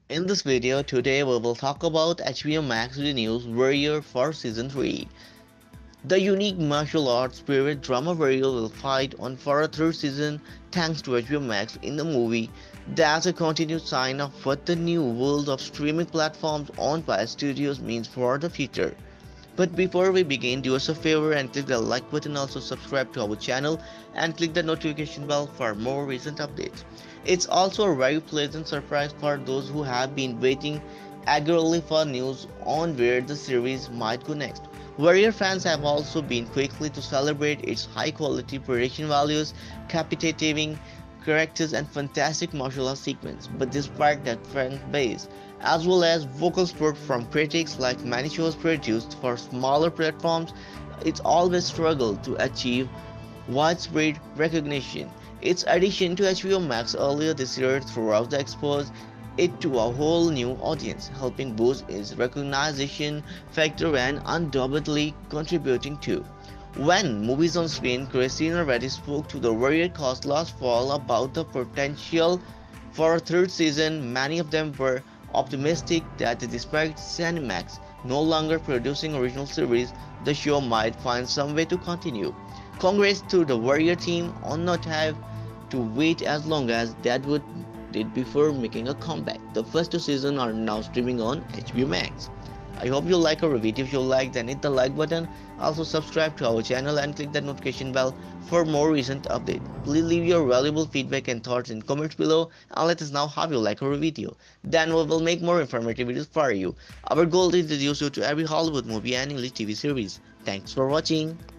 In this video today we will talk about HBO Max renews Warrior for Season 3. The unique martial arts spirit drama Warrior will fight on for a third season thanks to HBO Max in the movie. That's a continued sign of what the new world of streaming platforms owned by studios means for the future. But before we begin, do us a favor and click the like button, also subscribe to our channel and click the notification bell for more recent updates. It's also a very pleasant surprise for those who have been waiting eagerly for news on where the series might go next. Warrior fans have also been quickly to celebrate its high quality production values, captivating characters and fantastic martial arts sequence, but despite that fan base, as well as vocal support from critics like many shows produced for smaller platforms, it's always struggled to achieve widespread recognition. Its addition to HBO Max earlier this year throughout the exposed it to a whole new audience, helping boost its recognition factor and undoubtedly contributing to when movies on screen. Christina Ricci spoke to the Warrior cast last fall about the potential for a third season. Many of them were optimistic that despite Cinemax no longer producing original series, the show might find some way to continue. Congrats to the Warrior team on not have to wait as long as Deadwood did before making a comeback. The first two seasons are now streaming on HBO Max. I hope you like our video. If you like, then hit the like button. Also subscribe to our channel and click the notification bell for more recent updates. Please leave your valuable feedback and thoughts in comments below and let us know how you like our video. Then we will make more informative videos for you. Our goal is to introduce you to every Hollywood movie and English TV series. Thanks for watching.